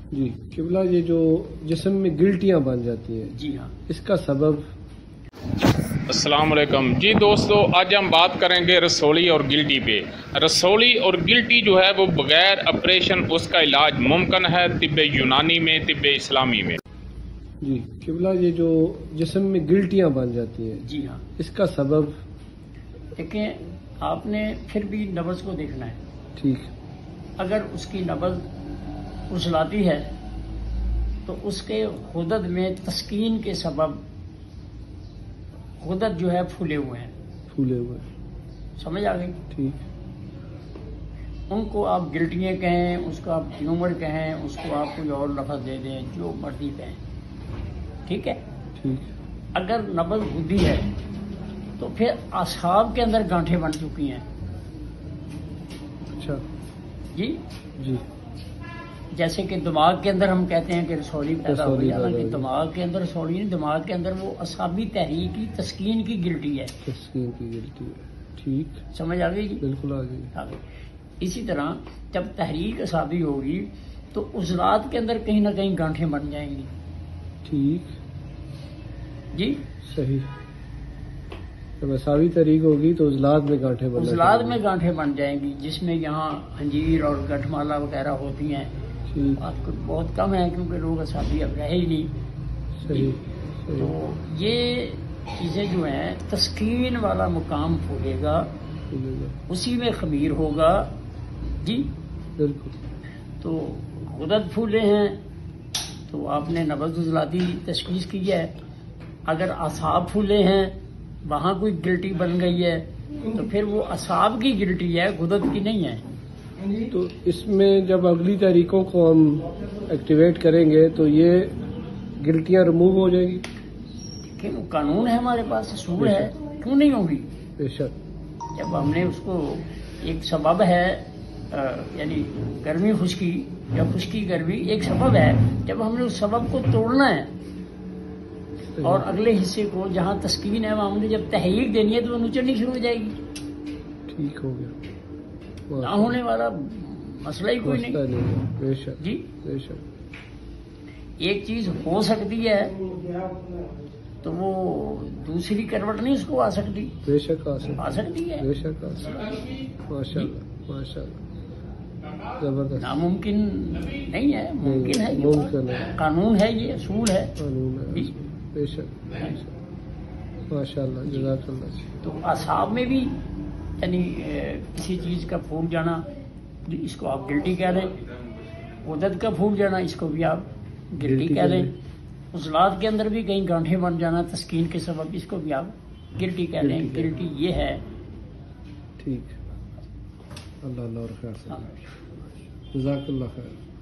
جی قبلہ، یہ جو جسم میں گلٹیاں بن جاتی ہیں، جی ہاں، اس کا سبب؟ السلام علیکم جی دوستو، آج ہم بات کریں گے رسولی اور گلٹی پہ۔ رسولی اور گلٹی جو ہے وہ بغیر آپریشن اس کا علاج ممکن ہے طب یونانی میں، طب اسلامی میں۔ جی قبلہ، یہ جو جسم میں گلٹیاں بن جاتی ہیں، جی ہاں، اس کا سبب؟ دیکھیں آپ نے پھر بھی نبض کو دیکھنا ہے۔ ٹھیک۔ اگر اس کی نبض اچھلاتی ہے تو اس کے غدد میں تسکین کے سبب غدد جو ہے پھولے ہوئے ہیں، پھولے ہوئے۔ سمجھ آ گئی؟ ٹھیک۔ ان کو آپ گلٹیاں کہیں، اس کو آپ ٹیومر کہیں، اس کو آپ کوئی اور لفظ دے دیں، جو مرضی کہیں، ٹھیک ہے۔ ٹھیک۔ اگر نبض بدھی ہے تو پھر اعصاب کے اندر گانٹھیں بن چکی ہیں۔ اچھا جی، جی۔ جیسے کہ دماغ کے اندر ہم کہتے ہیں کہ رسولی پیدا ہو گئی، رسولی حالانکہ پیدا ہوئی۔ دماغ کے اندر رسولی نہیں، دماغ کے اندر وہ اعصابی تحریکی تسکین کی گلٹی ہے۔ تسکین کی گلٹی ہے۔ ٹھیک۔ سمجھ آ گئی جی؟ بالکل آ گئی۔ آ گئی۔ اسی طرح جب تحریک اعصابی ہوگی تو عضلات کے اندر کہیں نہ کہیں گانٹھیں بن جائیں گی۔ ٹھیک۔ جی، صحیح۔ جب مساوی طریق ہوگی تو عضلات میں گانٹھیں بننا عضلات میں گانٹھیں بن جائیں گی، جس میں یہاں انجیر اور گٹھ مالا وغیرہ ہوتی ہیں۔ ٹھیک۔ آج کل بہت کم ہے کیونکہ لوگ اعصابی اب رہے ہی نہیں۔ صحیح۔ تو یہ چیزیں جو ہیں، تسکین والا مقام پھولے گا، اسی میں خمیر ہوگا۔ جی بالکل۔ تو غدد پھولے ہیں تو آپ نے نبض عضلاتی تشخیص کی ہے۔ اگر اعصاب پھولے ہیں، وہاں کوئی گلٹی بن گئی ہے تو پھر وہ اعصاب کی گلٹی ہے، غدد کی نہیں ہے۔ تو اس میں جب اگلی طریقوں کو ہم ایکٹیویٹ کریں گے تو یہ گلٹیاں ریموو ہو جائیں گی؟ لیکن قانون ہے ہمارے پاس، اصول ہے، کیوں نہیں ہوگی؟ بے شک۔ جب ہم نے اس کو ایک سبب ہے، یعنی گرمی خشکی یا خشکی گرمی ایک سبب ہے، جب ہم نے اس سبب کو توڑنا ہے اور اگلے حصے کو جہاں تسکین ہے وہاں ہم نے جب تحریک دینی ہے تو وہ نچڑنی شروع ہو جائے گی۔ ٹھیک ہو گیا۔ نہ ہونے والا مسئلہ ہی کوئی مسئلہ نہیں۔ نہیں۔ بے شک۔ جی، بے شک۔ ایک چیز ہو سکتی ہے تو وہ دوسری کروٹ نہیں اس کو آ سکتی۔ بے شک آ آ سکتی ہے، بے شک آ سکتی۔ ماشاء اللہ، ماشاء اللہ، زبردست۔ ناممکن نہیں ہے، ممکن ہے، یہ ممکن ہے، قانون ہے، یہ اصول ہے۔ قانون ہے۔ جی۔ بے شک، بے شک۔ ماشاء اللہ، جزاک اللہ۔ تو اعصاب میں بھی یعنی کسی چیز کا پھول جانا، اس کو آپ گلٹی کہہ دیں، غدد کا پھول جانا، اس کو بھی آپ گلٹی کہہ دیں، عضلات کے اندر بھی کہیں گانٹھیں بن جانا تسکین کے سبب، اس کو بھی آپ گلٹی کہہ دیں۔ گلٹی یہ ہے۔ ٹھیک۔ اللہ اور خیر سے۔ جزاک اللہ خیر۔